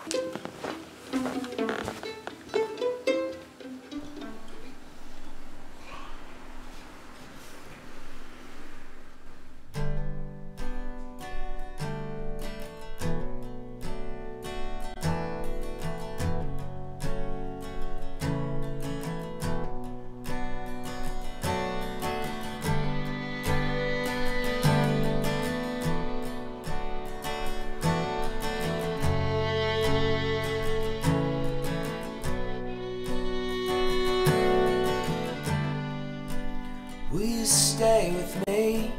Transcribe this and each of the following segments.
Will you stay with me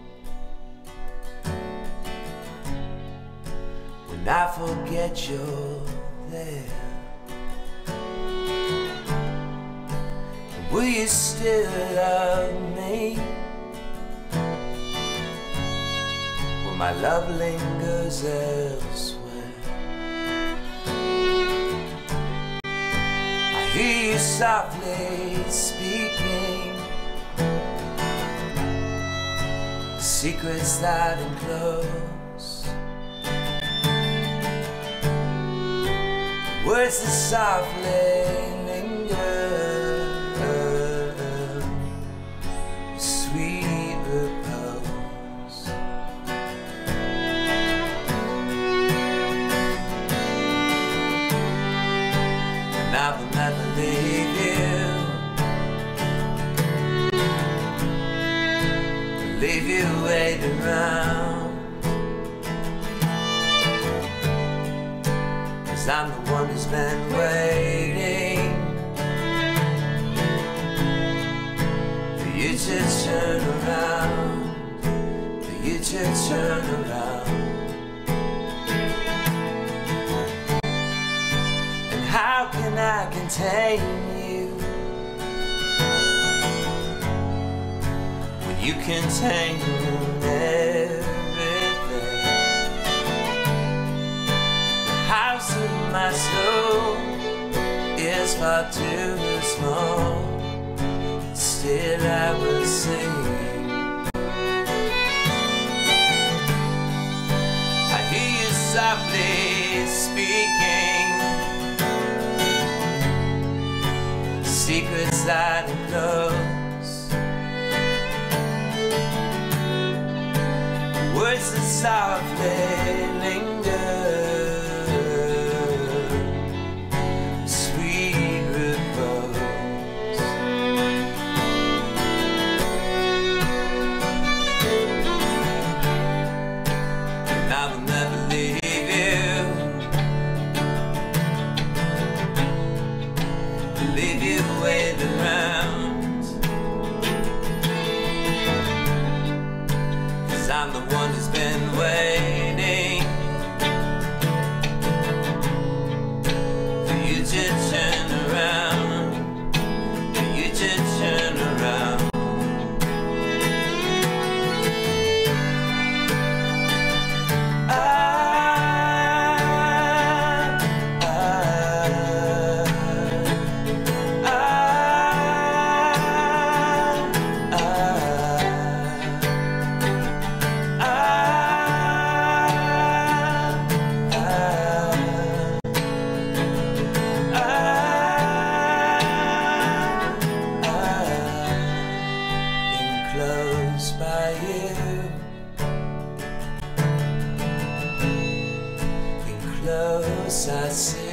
when I forget you're there? Will you still love me when my love lingers elsewhere? I hear you softly speaking secrets that enclose, words that softly linger, sweet repose. And I will never leave you, leave you waiting around, 'cause I'm the one who's been waiting for you to turn around, for you to turn around. And how can I contain you? You contain everything. The house of my soul is far too small, still I will sing. I hear you softly speaking secrets that enclose, words that softly linger, sweet repose. And I will never leave you, leave you waiting around, 'cause I'm the one who's been waiting for you to turn around, for you to turn around. Close by you, in close I see